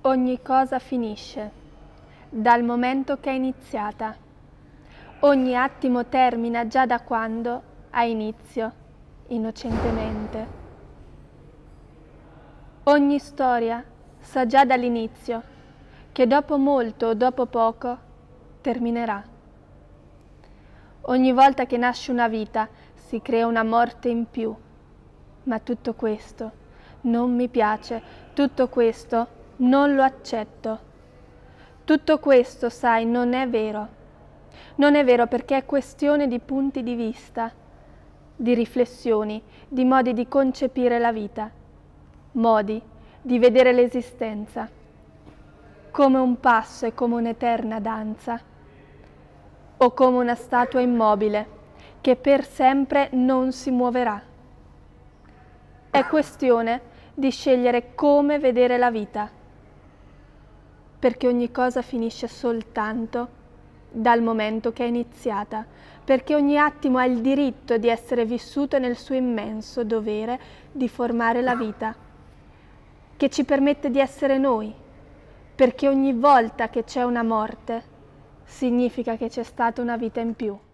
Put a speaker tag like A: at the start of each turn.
A: Ogni cosa finisce, dal momento che è iniziata. Ogni attimo termina già da quando ha inizio, innocentemente. Ogni storia sa già dall'inizio che dopo molto o dopo poco terminerà. Ogni volta che nasce una vita si crea una morte in più, ma tutto questo non mi piace, tutto questo non lo accetto. Tutto questo, sai, non è vero. Non è vero perché è questione di punti di vista, di riflessioni, di modi di concepire la vita, modi di vedere l'esistenza, come un passo e come un'eterna danza, o come una statua immobile che per sempre non si muoverà. È questione di scegliere come vedere la vita, perché ogni cosa finisce soltanto dal momento che è iniziata, perché ogni attimo ha il diritto di essere vissuto nel suo immenso dovere di formare la vita, che ci permette di essere noi, perché ogni volta che c'è una morte significa che c'è stata una vita in più.